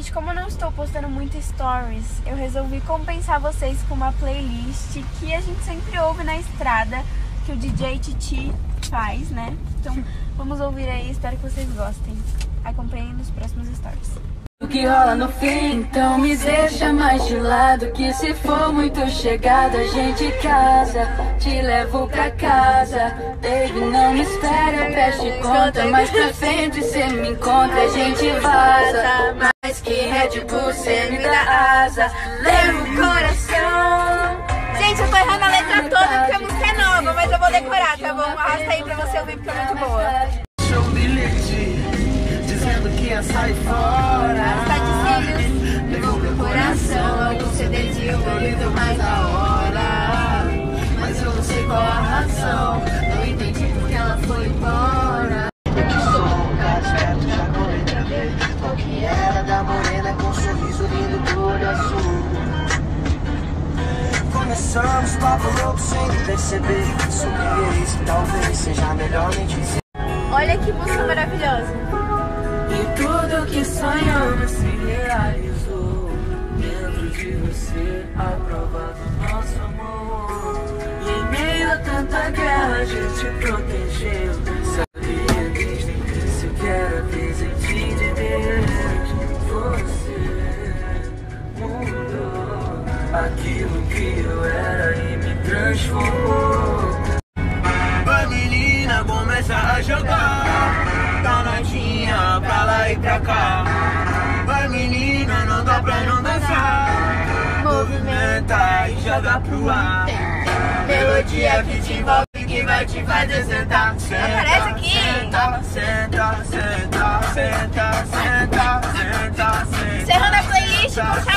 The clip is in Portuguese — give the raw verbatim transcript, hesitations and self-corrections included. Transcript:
Gente, como eu não estou postando muito stories, eu resolvi compensar vocês com uma playlist que a gente sempre ouve na estrada, que o D J Titi faz, né? Então vamos ouvir aí, espero que vocês gostem. Acompanhem nos próximos stories. O que rola no fim, então me deixa mais de lado, que se for muito chegado a gente casa, te levo pra casa. Baby, não me espere, eu preste conta, mais pra frente cê me encontra, a gente vaza. Mais que Red Bull, cê me dá asa, leva o coração. Gente, eu tô errando a letra toda porque a música é nova, mas eu vou decorar, tá bom? Arrasta aí pra você ouvir porque é muito boa. Show bilhete, dizendo que ia sair fora. Está de cílios, levou meu coração, algum C D de colorido mais da hora. Mas eu não sei qual a razão, não entendi porque ela foi embora. Eu que sou um cara esperto, já comecei a ver qual que era da morena com um sorriso lindo do olho azul. Começamos papo louco sem perceber, sobre isso talvez seja melhor nem dizer. Olha que música maravilhosa. E tudo que sonhamos se realizou dentro de você, a prova do nosso amor. E em meio a tanta guerra a gente protegeu. Sabia desde o início que era presente de Deus. Você mudou aquilo que eu era e me transformou. A menina começa a jogar danadinha pra lá e pra cá. Vai menina, não dá pra não dançar. Movimenta e joga pro ar. Melodia que te envolve, que vai te fazer sentar. Aparece aqui. Senta, senta, senta, senta, senta, senta, senta. Encerrando a playlist com